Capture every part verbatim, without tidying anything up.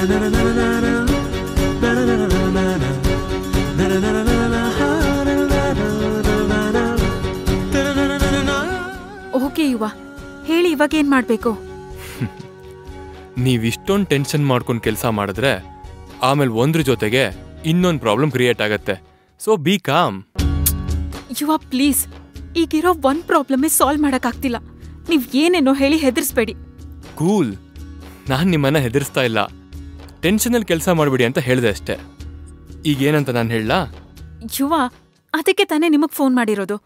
Okay ಯುವ, ಹೇಳಿ ಇವಾಗ ಏನ್ ಮಾಡ್ಬೇಕು? ನೀವಿಷ್ಟೊಂದು ಟೆನ್ಷನ್ ಮಾಡ್ಕೊಂಡು ಕೆಲಸ ಮಾಡಿದ್ರೆ ಆಮೇಲೆ ಒಂದ್ರ ಜೊತೆಗೆ ಇನ್ನೊಂದು ಪ್ರಾಬ್ಲಮ್ ಕ್ರಿಯೇಟ್ ಆಗತ್ತೆ. So be calm. Yuva please, ಈಗಿರೋ ಒಂದ್ ಪ್ರಾಬ್ಲಮ್ ಸಾಲ್ವ್ ಮಾಡಕ್ ಆಗ್ತಿಲ್ಲ. ನೀವ್ ಏನೇನೋ ಹೇಳಿ ಹೆದರ್ಸ್ಬೇಡಿ. ಕೂಲ್, ನಾನ್ ನಿಮ್ಮನ್ನ ಹೆದರ್ಸ್ತಾ ಇಲ್ಲ. ಟೆನ್ಷನಲ್ಲಿ ಕೆಲಸ ಮಾಡ್ಬಿಡಿ ಅಂತ ಹೇಳ್ದೆ ಅಷ್ಟೇ. ಈಗೇನಂತ ನಾನು ಹೇಳಲಾ? ಯುವ, ಅದಕ್ಕೆ ತಾನೇ ನಿಮಗ್ ಫೋನ್ ಮಾಡಿರೋದು.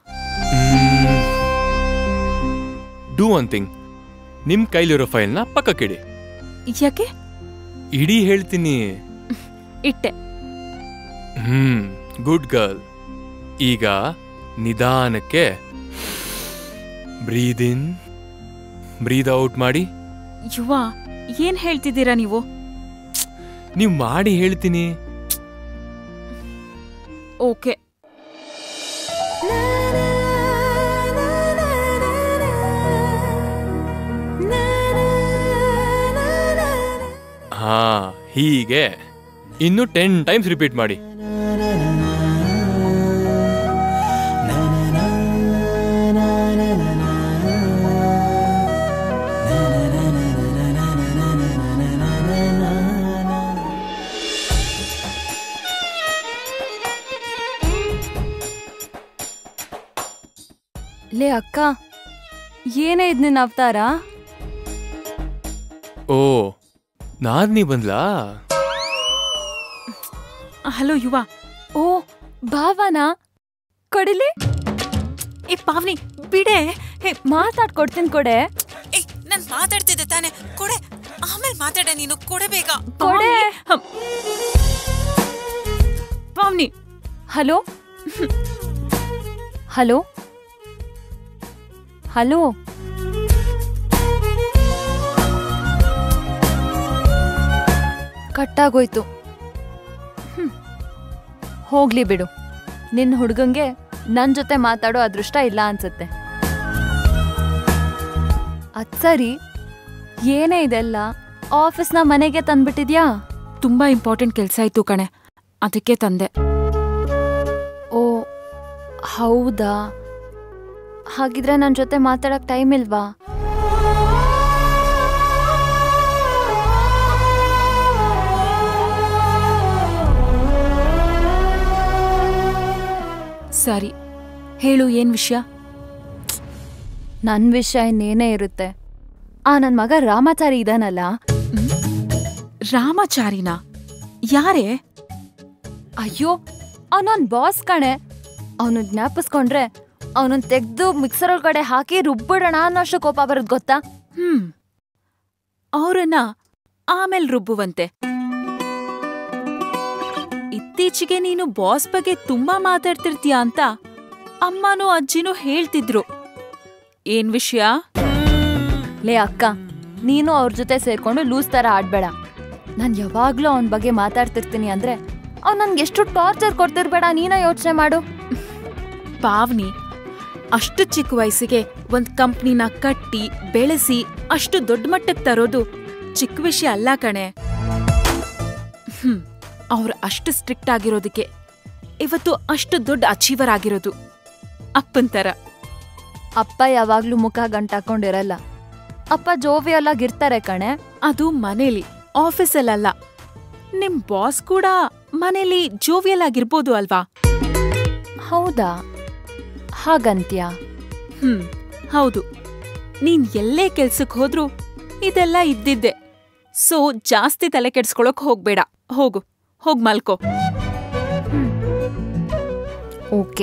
ಡೂ ಒನ್ ಥಿಂಗ್, ನಿಮ್ ಕೈಲಿರೋ ಫೈಲ್ನ ಪಕ್ಕಕ್ಕಿಡಿ. ಯಾಕೆ? ಇಡೀ ಹೇಳ್ತೀನಿ. ಇಟ್ಟೆ. Hmm good girl. ಈಗ ನಿಧಾನಕ್ಕೆ ಬ್ರೀದ್ ಇನ್, ಬ್ರೀದ್ ಔಟ್ ಮಾಡಿ. ಯುವ, ಏನ್ ಹೇಳ್ತಿದ್ದೀರಾ ನೀವು? ನೀವು ಮಾಡಿ ಹೇಳ್ತೀನಿ. ಓಕೆ. ಹಾ, ಹೀಗೆ ಇನ್ನು ಟೆನ್ ಟೈಮ್ಸ್ ರಿಪೀಟ್ ಮಾಡಿ. ಲೇ ಅಕ್ಕ, ಏನೇ ಇದ್ ನಿನ್ನ ಅವತಾರ? ಓ, ನಾದ್ನಿ ಬಂದ್ಲಾ? ಹಲೋ ಯುವ. ಓ ಭಾವನಾ, ಕೊಡಿಲಿ. ಏ ಪಾವ್ನಿ ಬಿಡೆ. ಮಾತಾಡ್ಕೊಡ್ತೀನಿ, ಕೊಡೆ. ಏ, ನಾನ್ ಮಾತಾಡ್ತಿದ್ದೆ ತಾನೆ, ಕೊಡೆ. ಆಮೇಲೆ ಮಾತಾಡ ನೀನು, ಕೊಡೆ ಬೇಗ. ಕೊಡೆ. ಪಾವ್ನಿ. ಹಲೋ ಹಲೋ ಹಲೋ ಕಟ್ಟಾಗೋಯ್ತು. ಹ್ಮ್ ಹೋಗ್ಲಿ ಬಿಡು. ನಿನ್ನ ಹುಡುಗಂಗೆ ನನ್ ಜೊತೆ ಮಾತಾಡೋ ಅದೃಷ್ಟ ಇಲ್ಲ ಅನ್ಸತ್ತೆ. ಅದ್ ಸರಿ, ಏನೇ ಇದೆಲ್ಲ? ಆಫೀಸ್ನ ಮನೆಗೆ ತಂದ್ಬಿಟ್ಟಿದ್ಯಾ? ತುಂಬಾ ಇಂಪಾರ್ಟೆಂಟ್ ಕೆಲ್ಸ ಇತ್ತು ಕಣೆ, ಅದಕ್ಕೆ ತಂದೆ. ಓ ಹೌದಾ? ಹಾಗಿದ್ರೆ ನನ್ನ ಜೊತೆ ಮಾತಾಡಕ್ ಟೈಮ್ ಇಲ್ವಾ? ಸರಿ ಹೇಳು, ಏನ್ ವಿಷಯ? ನನ್ ವಿಷಯ ಇನ್ನೇನೇ ಇರುತ್ತೆ. ಆ ನನ್ ಮಗ ರಾಮಾಚಾರಿ ಇದಾನಲ್ಲ. ರಾಮಾಚಾರಿನಾ? ಯಾರೇ? ಅಯ್ಯೋ, ಅವನೊನ್ ಬಾಸ್ ಕಣೆ. ಅವನು ಜ್ಞಾಪಿಸ್ಕೊಂಡ್ರೆ ಅವನನ್ನ ತೆಗ್ದು ಮಿಕ್ಸರ್ ಒಳಗಡೆ ಹಾಕಿ ರುಬ್ಬಿಡೋಣ ಅನ್ನೋಷ್ಟು ಕೋಪ ಬರೋದ್ ಗೊತ್ತಾ? ಹ್ಮ್ ಅವ್ರನ್ನ ಆಮೇಲ್ ರುಬ್ಬುವಂತೆ. ಇತ್ತೀಚೆಗೆ ನೀನು ಬಾಸ್ ಬಗ್ಗೆ ತುಂಬಾ ಮಾತಾಡ್ತಿರ್ತೀಯ ಅಂತ ಅಮ್ಮನೂ ಅಜ್ಜಿನೂ ಹೇಳ್ತಿದ್ರು. ಏನ್ ವಿಷಯ? ಲೇ ಅಕ್ಕ, ನೀನು ಅವ್ರ ಜೊತೆ ಸೇರ್ಕೊಂಡು ಲೂಸ್ ತರ ಆಡ್ಬೇಡ. ನಾನ್ ಯಾವಾಗ್ಲೂ ಅವನ ಬಗ್ಗೆ ಮಾತಾಡ್ತಿರ್ತೀನಿ ಅಂದ್ರೆ ಅವ್ನು ನನ್ಗೆ ಎಷ್ಟು ಟಾರ್ಚರ್ ಕೊಡ್ತಿರ್ಬೇಡ, ನೀನ ಯೋಚನೆ ಮಾಡು. ಪಾವ್ನಿ, ಅಷ್ಟು ಚಿಕ್ಕ ವಯಸ್ಸಿಗೆ ಒಂದ್ ಕಂಪ್ನಿನ ಕಟ್ಟಿ ಬೆಳೆಸಿ ಅಷ್ಟು ದೊಡ್ಡ ಮಟ್ಟಕ್ಕೆ ತರೋದು ಚಿಕ್ಕ ವಿಷಯ ಅಲ್ಲ ಕಣೆ. ಹ್ಮ್ ಅವ್ರು ಅಷ್ಟು ಸ್ಟ್ರಿಕ್ಟ್ ಆಗಿರೋದಕ್ಕೆ ಇವತ್ತು ಅಷ್ಟು ದೊಡ್ಡ ಅಚೀವರ್ ಆಗಿರೋದು. ಅಪ್ಪನ್ ತರ. ಅಪ್ಪ ಯಾವಾಗ್ಲೂ ಮುಖ ಗಂಟಾಕೊಂಡಿರಲ್ಲ. ಅಪ್ಪ ಜೋವಿಯಲ್ ಆಗಿರ್ತಾರೆ ಕಣೆ. ಅದು ಮನೇಲಿ, ಆಫೀಸಲ್ಲ. ನಿಮ್ ಬಾಸ್ ಕೂಡ ಮನೇಲಿ ಜೋವಿಯಲ್ ಆಗಿರ್ಬೋದು ಅಲ್ವಾ? ಹೌದಾ? ಹಾಗಂತ್ಯಾ? ಹ್ಮ್ ಹೌದು. ನೀನ್ ಎಲ್ಲೇ ಕೆಲ್ಸಕ್ ಹೋದ್ರು ಇದೆಲ್ಲ ಇದ್ದಿದ್ದೆ. ಸೊ ಜಾಸ್ತಿ ತಲೆ ಕೆಡ್ಸ್ಕೊಳಕ್ ಹೋಗ್ಬೇಡ. ಹೋಗು, ಹೋಗ್ ಮಲ್ಕೋ. ಓಕೆ.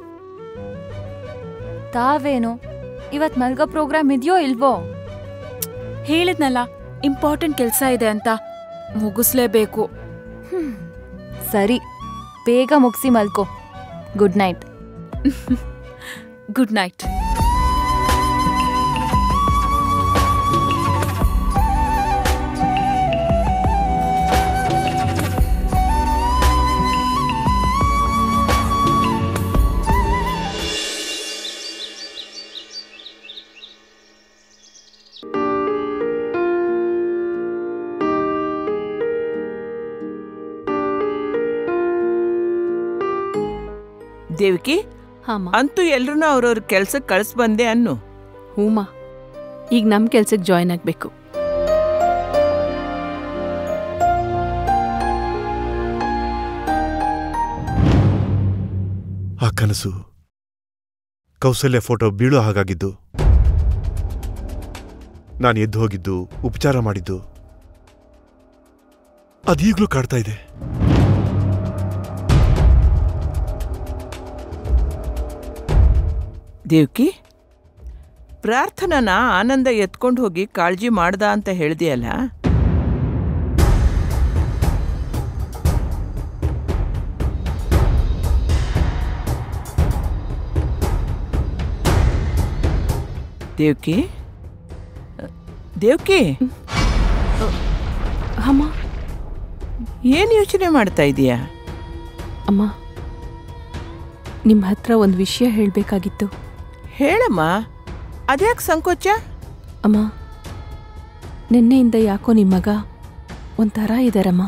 ತಾವೇನು ಇವತ್ ಮಲ್ಗೋ ಪ್ರೋಗ್ರಾಮ್ ಇದೆಯೋ ಇಲ್ವೋ? ಹೇಳಿದ್ನಲ್ಲ, ಇಂಪಾರ್ಟೆಂಟ್ ಕೆಲ್ಸ ಇದೆ ಅಂತ, ಮುಗಿಸ್ಲೇಬೇಕು. ಸರಿ, ಬೇಗ ಮುಗಿಸಿ ಮಲ್ಕೋ. Good night. Good night. Devaki, ಹಾಂ ಅಂತೂ ಎಲ್ರೂ ಅವ್ರವ್ರ ಕೆಲ್ಸಕ್ಕೆ ಕಳ್ಸಿ ಬಂದೆ ಅನ್ನು. ಹೂಮ್ಮ, ಈಗ ನಮ್ಮ ಕೆಲ್ಸಕ್ಕೆ ಜಾಯ್ನ್ ಆಗಬೇಕು. ಆ ಕನಸು ಕೌಸಲ್ಯ ಫೋಟೋ ಬೀಳೋ ಹಾಗಾಗಿದ್ದು, ನಾನು ಎದ್ದು ಹೋಗಿದ್ದು, ಉಪಚಾರ ಮಾಡಿದ್ದು ಅದೀಗ್ಲೂ ಕಾಡ್ತಾ ಇದೆ. ದೇವ್ಕಿ, ಪ್ರಾರ್ಥನನ ಆನಂದ ಎತ್ಕೊಂಡು ಹೋಗಿ ಕಾಳಜಿ ಮಾಡ್ದ ಅಂತ ಹೇಳ್ದಿಯಲ್ಲ, ದೇವ್ಕಿ ದೇವ್ಕಿ ಅಮ್ಮ, ಏನು ಯೋಚನೆ ಮಾಡ್ತಾ ಇದೀಯಾ? ಅಮ್ಮ, ನಿಮ್ಮ ಹತ್ರ ಒಂದು ವಿಷಯ ಹೇಳಬೇಕಾಗಿತ್ತು. ಹೇಳಮ್ಮ, ಅದ್ಯಾಕೆ ಸಂಕೋಚ? ಅಮ್ಮ, ನಿನ್ನೆಯಿಂದ ಯಾಕೋ ನಿಮ್ಮ ಮಗ ಒಂಥರ ಇದ್ದಾರಮ್ಮ.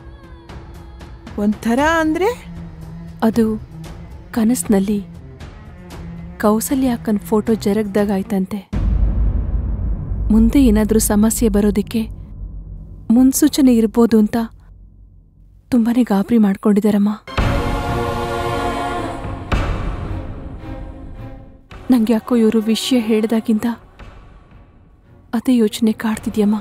ಒಂಥರ ಅಂದರೆ? ಅದು ಕನಸಿನಲ್ಲಿ ಕೌಸಲ್ಯ ಅಕ್ಕನ ಫೋಟೋ ಜರಗ್ದಾಗಾಯ್ತಂತೆ. ಮುಂದೆ ಏನಾದರೂ ಸಮಸ್ಯೆ ಬರೋದಕ್ಕೆ ಮುನ್ಸೂಚನೆ ಇರ್ಬೋದು ಅಂತ ತುಂಬಾನೇ ಗಾಬರಿ ಮಾಡ್ಕೊಂಡಿದ್ದಾರಮ್ಮ. ನಂಗೆ ಯಾಕೋ ಇವರು ವಿಷಯ ಹೇಳಿದಾಗಿಂದ ಅದೇ ಯೋಚನೆ ಕಾಡ್ತಿದ್ಯಮ್ಮ.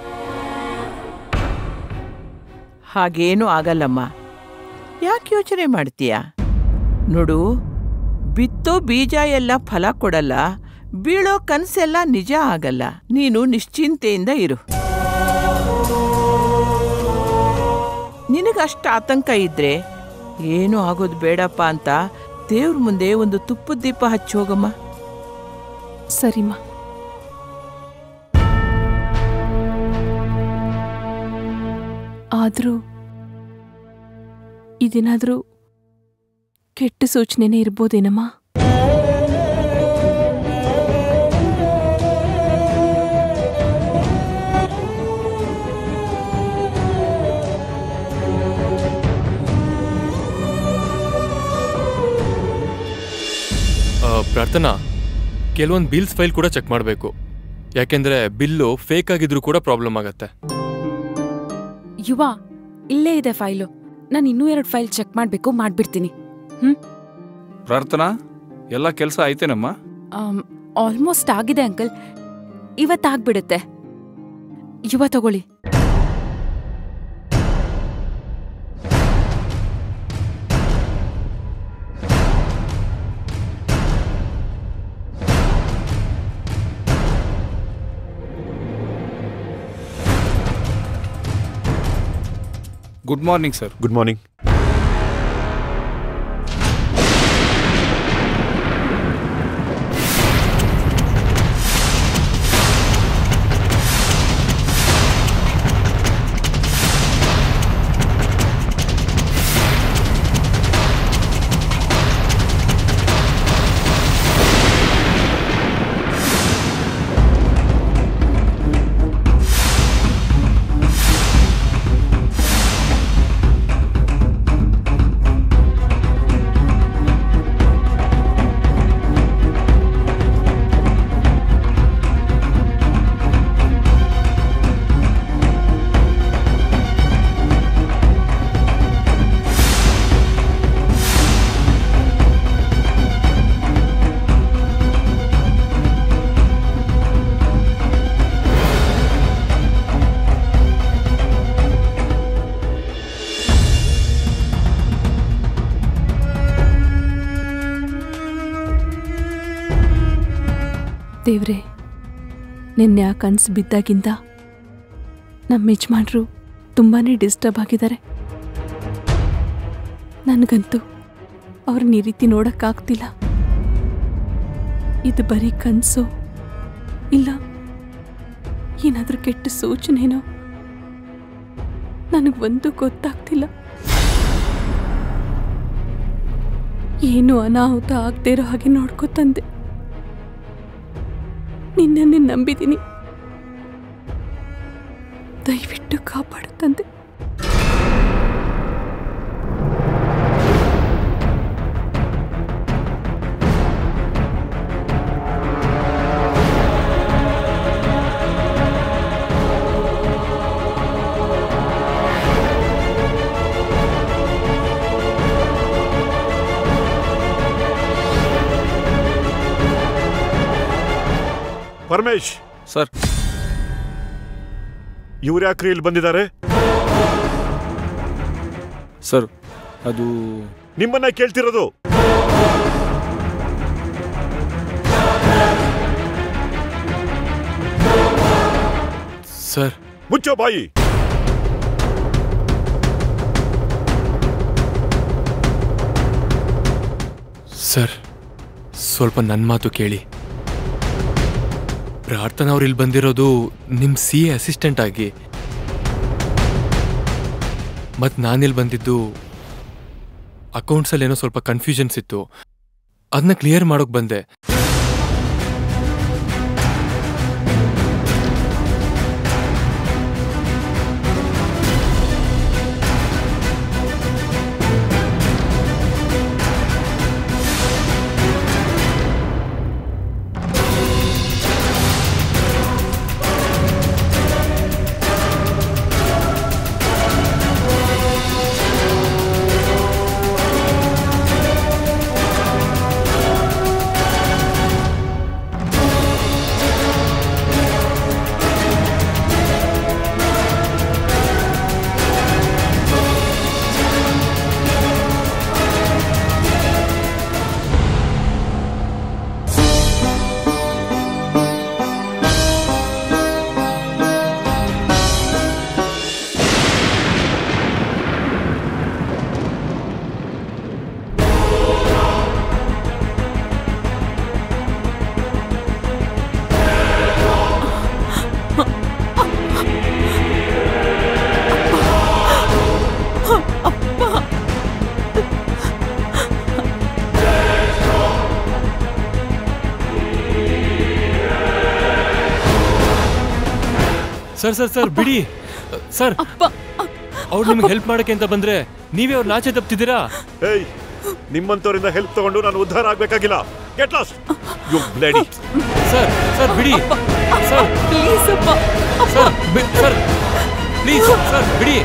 ಹಾಗೇನೂ ಆಗಲ್ಲಮ್ಮ, ಯಾಕೆ ಯೋಚನೆ ಮಾಡ್ತೀಯ? ನೋಡು, ಬಿತ್ತೋ ಬೀಜ ಎಲ್ಲ ಫಲ ಕೊಡಲ್ಲ, ಬೀಳೋ ಕನಸೆಲ್ಲ ನಿಜ ಆಗಲ್ಲ. ನೀನು ನಿಶ್ಚಿಂತೆಯಿಂದ ಇರು. ನಿನಗಷ್ಟು ಆತಂಕ ಇದ್ರೆ ಏನೂ ಆಗೋದು ಬೇಡಪ್ಪ ಅಂತ ದೇವ್ರ ಮುಂದೆ ಒಂದು ತುಪ್ಪದ ದೀಪ ಹಚ್ಚಿ ಹೋಗಮ್ಮ. ಸರಿಮ್ಮ. ಆದರೂ ಇದೇನಾದರೂ ಕೆಟ್ಟ ಸೂಚನೆನೇ ಇರ್ಬೋದೇನಮ್ಮ? ಪ್ರಾರ್ಥನಾ, ಕೆಲವೊಂದು ಬಿಲ್ಸ್ ಫೈಲ್ ಕೂಡ ಚೆಕ್ ಮಾಡಬೇಕು. ಯಾಕೆಂದ್ರೆ ಬಿಲ್ಲು ಫೇಕ್ ಆಗಿದ್ರು ಕೂಡ ಪ್ರಾಬ್ಲಮ್ ಆಗತ್ತೆ. ಯುವ, ಇಲ್ಲೇ ಇದೆ ಫೈಲು. ನಾನು ಇನ್ನೂ ಎರಡು ಫೈಲ್ ಚೆಕ್ ಮಾಡಬೇಕು, ಮಾಡ್ಬಿಡ್ತೀನಿ. ಹ್ಮ್ ಪ್ರಾರ್ಥನಾ, ಎಲ್ಲ ಕೆಲಸ ಆಯ್ತೇನಮ್ಮ? ಆಲ್ಮೋಸ್ಟ್ ಆಗಿದೆ ಅಂಕಲ್. ಇವತ್ತಾಗ್ಬಿಡುತ್ತೆ. ಯುವ ತಗೊಳ್ಳಿ. Good morning sir. Good morning. ದೇವ್ರೆ, ನಿನ್ನೆ ಆ ಕನಸು ಬಿದ್ದಾಗಿಂದ ನಮ್ಮ ಯಜಮಾನ್ರು ತುಂಬಾ ಡಿಸ್ಟರ್ಬ್ ಆಗಿದ್ದಾರೆ. ನನಗಂತೂ ಅವ್ರನ್ನ ಈ ರೀತಿ ನೋಡೋಕ್ಕಾಗ್ತಿಲ್ಲ. ಇದು ಬರೀ ಕನಸು ಇಲ್ಲ ಏನಾದರೂ ಕೆಟ್ಟ ಸೂಚನೆನೋ ನನಗೊಂದು ಗೊತ್ತಾಗ್ತಿಲ್ಲ. ಏನು ಅನಾಹುತ ಆಗದೆ ಇರೋ ಹಾಗೆ ನೋಡ್ಕೊತಂದೆ. ನಿನ್ನನ್ನೇ ನಂಬಿದ್ದೀನಿ, ದಯವಿಟ್ಟು ಕಾಪಾಡು ತಂದೆ. ಪರಮೇಶ್ ಸರ್. ಇವ್ರು ಯಾಕ್ರಿ ಇಲ್ಲಿ ಬಂದಿದ್ದಾರೆ? ಸರ್ ಅದು ನಿಮ್ಮನ್ನ ಕೇಳ್ತಿರೋದು. ಸರ್ ಮುಚ್ಚೋ ಬಾಯಿ. ಸರ್ ಸ್ವಲ್ಪ ನನ್ನ ಮಾತು ಕೇಳಿ. ಪ್ರಾರ್ಥನಾ ಅವ್ರು ಇಲ್ಲಿ ಬಂದಿರೋದು ನಿಮ್ಮ ಸಿ ಎ ಅಸಿಸ್ಟೆಂಟ್ ಆಗಿ. ಮತ್ತು ನಾನಿಲ್ಲಿ ಬಂದಿದ್ದು ಅಕೌಂಟ್ಸಲ್ಲಿ ಏನೋ ಸ್ವಲ್ಪ ಕನ್ಫ್ಯೂಷನ್ಸ್ ಇತ್ತು, ಅದನ್ನ ಕ್ಲಿಯರ್ ಮಾಡೋಕೆ ಬಂದೆ. ಸರ್ ಸರ್ ಸರ್ ಬಿಡಿ ಸರ್. ಅವ್ರು ನಿಮ್ಗೆ ಹೆಲ್ಪ್ ಮಾಡಕ್ಕೆ ಅಂತ ಬಂದ್ರೆ ನೀವೇ ಅವ್ರು ನಾಚೆ ತಪ್ತಿದ್ದೀರಾ? ಏಯ್, ನಿಮ್ಮಂತವರಿಂದ ಹೆಲ್ಪ್ ತಗೊಂಡು ನಾನು ಉದ್ಧಾರ ಆಗ್ಬೇಕಾಗಿಲ್ಲ. Get lost you bloody. Sir sir ಬಿಡಿ ಸರ್ ಪ್ಲೀಸ್ ಅಪ್ಪ. ಸರ್ ಸರ್ ಪ್ಲೀಸ್ ಸರ್ ಬಿಡಿ.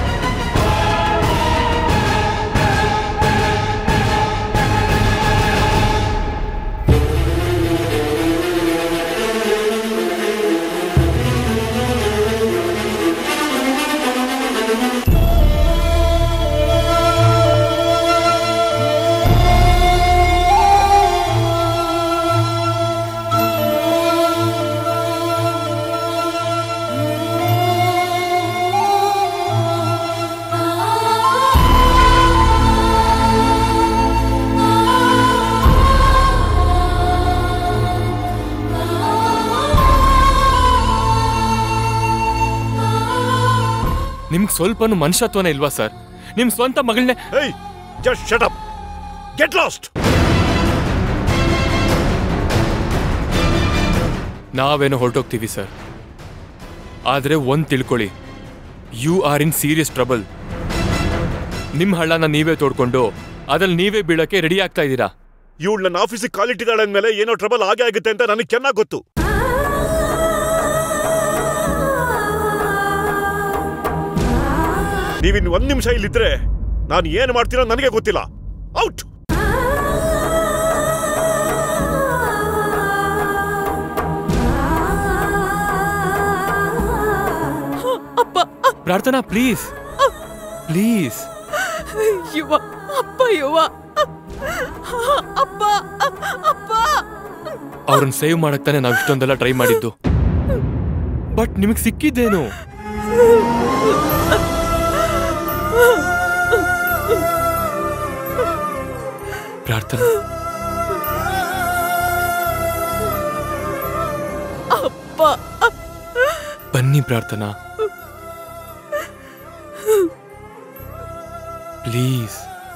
ನಿಮ್ಗೆ ಸ್ವಲ್ಪನೂ ಮನುಷ್ಯತ್ವನೇ ಇಲ್ವಾ ಸರ್? ನಿಮ್ ಸ್ವಂತ ಮಗಳನ್ನೇ. ಏಯ್, just shut up. Get lost. ನಾವೇನೋ ಹೊರಟೋಗ್ತೀವಿ ಸರ್, ಆದ್ರೆ ಒಂದ್ ತಿಳ್ಕೊಳ್ಳಿ, you are in serious trouble. ನಿಮ್ ಹಳ್ಳನ ನೀವೇ ತೋಡ್ಕೊಂಡು ಅದ್ರಲ್ಲಿ ನೀವೇ ಬೀಳಕ್ಕೆ ರೆಡಿ ಆಗ್ತಾ ಇದ್ದೀರಾ. ಇವಳು ನನ್ನ ಆಫೀಸಿಗೆ ಕಾಲಿಟ್ಟಿದ್ದಾಳೆ ಅಂದ್ಮೇಲೆ ಏನೋ ಟ್ರಬಲ್ ಆಗೇ ಆಗುತ್ತೆ ಅಂತ ನನಗೆ ಚೆನ್ನಾಗಿ ಗೊತ್ತು. ನೀವಿನ್ ಒಂದ್ ನಿಮಿಷ ಇಲ್ಲಿದ್ರೆ ನಾನು ಏನು ಮಾಡ್ತೀನೋ ನನಗೆ ಗೊತ್ತಿಲ್ಲ. ಔಟ್. ಪ್ರಾರ್ಥನಾ ಪ್ಲೀಸ್ ಪ್ಲೀಸ್. ಯುವ ಅಪ್ಪ, ಯುವ ಅಪ್ಪ ಅಪ್ಪ. ಅವ್ರನ್ನ ಸೇವ್ ಮಾಡಕ್ ತಾನೆ ನಾವ್ ಇಷ್ಟೊಂದೆಲ್ಲ ಟ್ರೈ ಮಾಡಿದ್ದು. ಬಟ್ ನಿಮಗ್ ಸಿಕ್ಕಿದ್ದೇನು? ಪ್ರಾರ್ಥನಾ ಅಪ್ಪ. ಬನ್ನಿ ಪ್ರಾರ್ಥನಾ ಪ್ಲೀಸ್.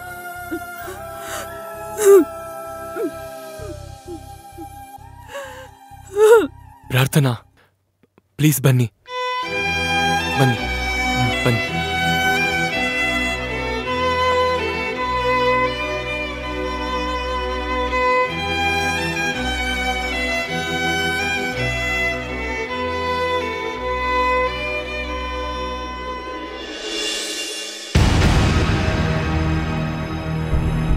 ಪ್ರಾರ್ಥನಾ ಪ್ಲೀಸ್ ಬನ್ನಿ ಬನ್ನಿ ಬನ್ನಿ.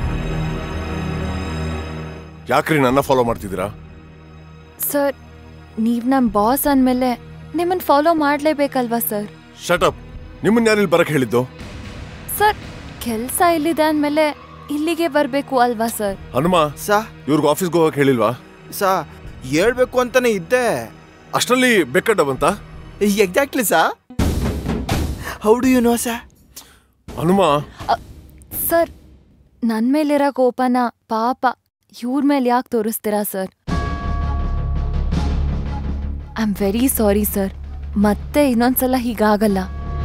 ಯಾಕ್ರಿ ನನ್ನ ಫಾಲೋ ಮಾಡ್ತಿದ್ದೀರಾ? ಸರ್, ನೀವ್ ನಮ್ ಬಾಸ್ ಅಂದ್ಮೇಲೆ ನಿಮ್ಮನ್ ಫಾಲೋ ಮಾಡ್ಲೇಬೇಕಲ್ವಾ ಸರ್? Shut up. ನಿಮ್ಮನ್ನ ಯಾರು ಇಲ್ಲಿ ಬರಕ್ ಹೇಳಿದ್ದು? ಸರ್, ಕೆಲ್ಸ ಇಲ್ಲಿದೆ ಅಂದ್ಮೇಲೆ ಇಲ್ಲಿಗೆ ಬರ್ಬೇಕು ಅಲ್ವಾ ಸರ್? ಹನುಮ ಸಾ ಇವ್ರಿಗೆ ಆಫೀಸ್ಗೆ ಹೋಗಕ್ ಹೇಳಿಲ್ವಾ? ಸಾ ಹೇಳ್ಬೇಕು ಅಂತಾನೆ ಇದ್ದೆ. ಅಷ್ಟರಲ್ಲಿ ಬೇಕಡ್ಡ ಬಂತ? Exactly sir. How do you know sir? Hanuma sir, ನನ್ ಮೇಲಿರೋ ಕೋಪನ ಪಾಪ ಇವ್ರ ಮೇಲೆ ಯಾಕೆ ತೋರಿಸ್ತೀರಾ sir? I am very sorry sir. ಮತ್ತೆ ಇನ್ನೊಂದ್ಸಲ ಹೀಗಾಗಲ್ಲ.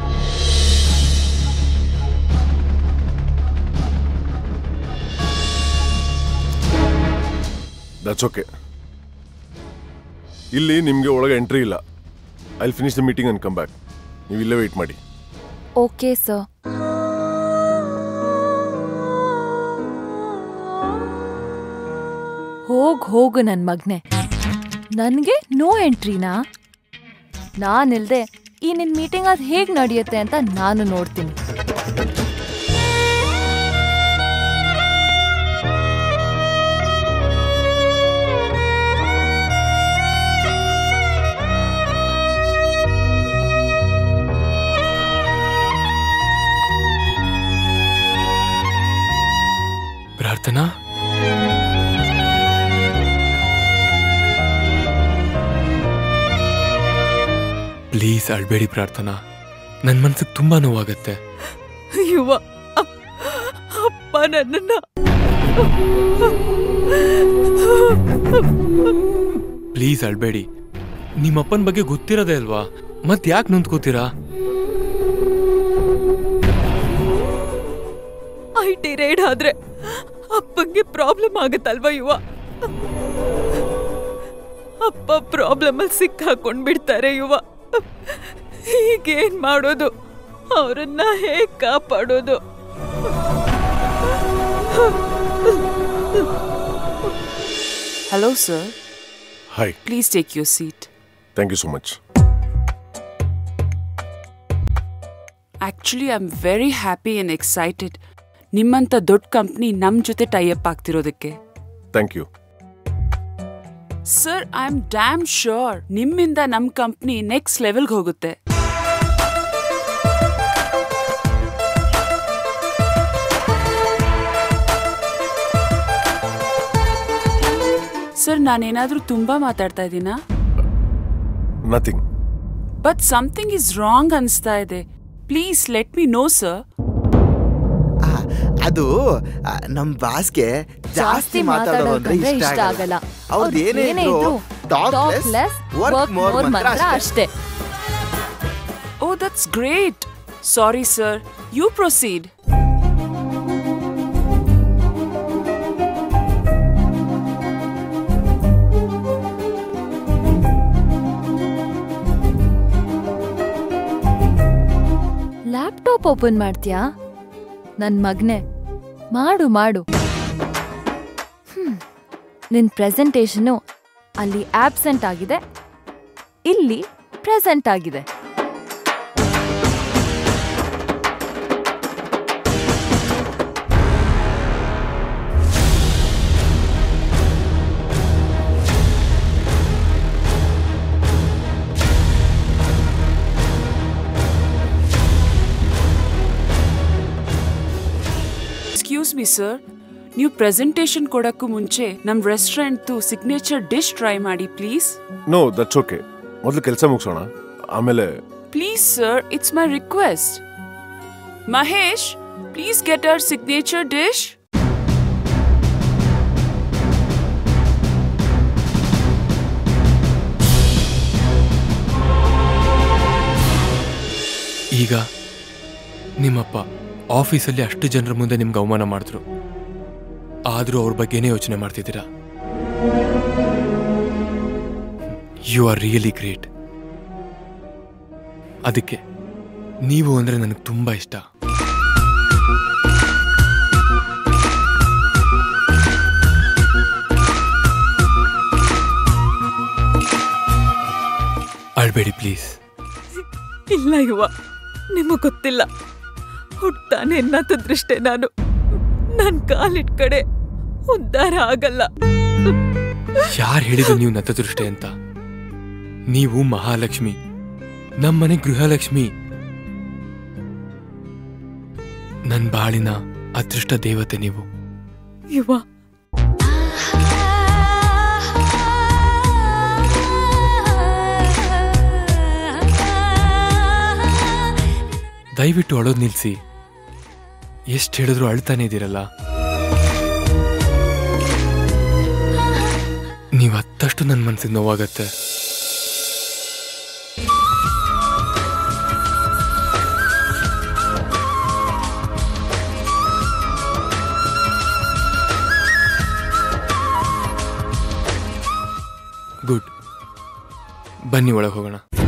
That's okay. ಇಲ್ಲಿ ನಿಮ್ಗೆ ಒಳಗೆ ಎಂಟ್ರಿ ಇಲ್ಲ. I will finish the meeting and come back. ನೀವು ಇಲ್ಲೇ ವೇಟ್ ಮಾಡಿ. Okay sir. ಹೋಗ್ ಹೋಗು ನನ್ ಮಗ್ನೆ. ನನ್ಗೆ ನೋ ಎಂಟ್ರಿನಾ? ನಾನಿಲ್ದೆ ಈ ನಿನ್ ಮೀಟಿಂಗ್ ಅದ್ ಹೇಗ್ ನಡೆಯುತ್ತೆ ಅಂತ ನಾನು ನೋಡ್ತೀನಿ. ಪ್ರಾರ್ಥನಾ, ಪ್ಲೀಸ್ ಅಳ್ಬೇಡಿ ಪ್ರಾರ್ಥನಾ. ನನ್ನ ಮನ್ಸಿಗೆ ತುಂಬಾ ನೋವಾಗತ್ತೆ. ಯುವ ಅಪ್ಪ ನನ್ನನ್ನ ಪ್ಲೀಸ್ ಅಳ್ಬೇಡಿ. ನಿಮ್ಮಪ್ಪನ ಬಗ್ಗೆ ಗೊತ್ತಿರೋದೇ ಅಲ್ವಾ, ಮತ್ ಯಾಕೆ ನೊಂದ್ಕೋತೀರಾ? ಐ ಟಿ ರೈಡ್ ಆದ್ರೆ ಅಪ್ಪಂಗೆ ಪ್ರಾಬ್ಲಮ್ ಆಗತ್ತಲ್ವಾ ಯುವ? ಅಪ್ಪ ಪ್ರಾಬ್ಲಮ್ ಅಲ್ಲಿ ಸಿಕ್ಕಾಕೊಂಡ್ ಬಿಡ್ತಾರೆ ಯುವ. ಈಗೇನ್ ಮಾಡೋದು? ಅವರನ್ನ ಹೇಗ್ ಕಾಪಾಡೋದು? Hello, sir. Hi. Please take your seat. Thank you so much. Actually, I'm very happy and excited. ನಿಮ್ಮಂತ ದೊಡ್ಡ ಕಂಪ್ನಿ ನಮ್ ಜೊತೆ ಟೈ ಅಪ್ ಆಗ್ತಿರೋದಕ್ಕೆ. Thank you. Sir, I am damn sure ನಿಮ್ಮಿಂದ ನಮ್ ಕಂಪ್ನಿ ನೆಕ್ಸ್ಟ್ ಲೆವೆಲ್ಗೆ ಹೋಗುತ್ತೆ. ಸರ್, ನಾನೇನಾದ್ರೂ ತುಂಬಾ ಮಾತಾಡ್ತಾ ಇದ್ದೀನಾ? Nothing. But something is wrong ಅನ್ಸ್ತಾ ಇದೆ. Please let me know sir. ಅದು ನಮ್ ಬಾಸ್ಗೆ ಜಾಸ್ತಿ ಮಾತಾಡೋದು ಅಂದ್ರೆ ಇಷ್ಟ ಆಗಲ್ಲ. ಅವ್ರು ಏನೇ ಇದ್ರು ಟಾಕ್ ಲೆಸ್ ವರ್ಕ್ ಮೋರ್ ಮಾತ್ರ ಅಷ್ಟೇ. Oh, that's great. Sorry sir, you proceed. Laptop open ಮಾಡ್ತೀಯಾ? ನನ್ ಮಗ್ನೆ, ಮಾಡು ಮಾಡು. ಹ್ಮ್ ನಿನ್ ಪ್ರೆಸೆಂಟೇಷನು ಅಲ್ಲಿ ಆಬ್ಸೆಂಟ್ ಆಗಿದೆ, ಇಲ್ಲಿ ಪ್ರೆಸೆಂಟ್ ಆಗಿದೆ. ಎಕ್ಸ್ಕ್ಯೂಸ್ ಮಿ ಸರ್, ನೀವು ಪ್ರೆಸೆಂಟೇಷನ್ ಕೊಡಕ್ಕೂ ಮುಂಚೆ ನಮ್ ರೆಸ್ಟೋರೆಂಟ್ ಸಿಗ್ನೇಚರ್ ಡಿಶ್ ಟ್ರೈ ಮಾಡಿ ಪ್ಲೀಸ್. No, that's okay. ಮೊದಲು ಕೆಲಸ ಮುಗಿಸೋಣ, ಆಮೇಲೆ. Please sir, it's my request. Mahesh, please get our signature dish. ಈಗ ನಿಮ್ಮಪ್ಪ ಆಫೀಸಲ್ಲಿ ಅಷ್ಟು ಜನರ ಮುಂದೆ ನಿಮ್ಗೆ ಅವಮಾನ ಮಾಡಿದ್ರು, ಆದರೂ ಅವ್ರ ಬಗ್ಗೆನೇ ಯೋಚನೆ ಮಾಡ್ತಿದ್ದೀರಾ. You are really great. ಅದಕ್ಕೆ ನೀವು ಅಂದರೆ ನನಗೆ ತುಂಬ ಇಷ್ಟ. ಅಳ್ಬೇಡಿ ಪ್ಲೀಸ್. ಇಲ್ಲ ಯುವ, ನಿಮಗ್ ಗೊತ್ತಿಲ್ಲ, ಹುಟ್ಟಾನೆ ನತದೃಷ್ಟೆ ನಾನು. ನನ್ ಕಾಲಿಟ್ ಕಡೆ ಉದ್ಧಾರ ಆಗಲ್ಲ. ಯಾರು ಹೇಳಿದ್ರು ನೀವು ನತದೃಷ್ಟೆ ಅಂತ? ನೀವು ಮಹಾಲಕ್ಷ್ಮಿ, ನಮ್ಮನೆ ಗೃಹಲಕ್ಷ್ಮಿ, ನನ್ನ ಬಾಳಿನ ಅದೃಷ್ಟ ದೇವತೆ ನೀವು. ಯುವ ದಯವಿಟ್ಟು ಅಳೋದು ನಿಲ್ಸಿ. ಎಷ್ಟು ಹೇಳಿದ್ರು ಅಳ್ತಾನೆ ಇದ್ದೀರಲ್ಲ. ನೀವು ಹತ್ತಷ್ಟು ನನ್ನ ಮನಸ್ಸಿಗೆ ನೋವಾಗತ್ತೆ. ಗುಡ್, ಬನ್ನಿ ಒಳಗೆ ಹೋಗೋಣ.